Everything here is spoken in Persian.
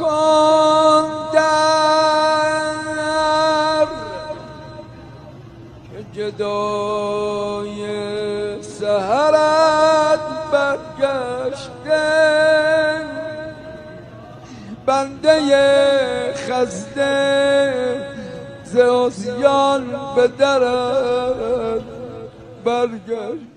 کن در که جدای سحرت برگشته بنده خسته ز عصیان به درت برگشت.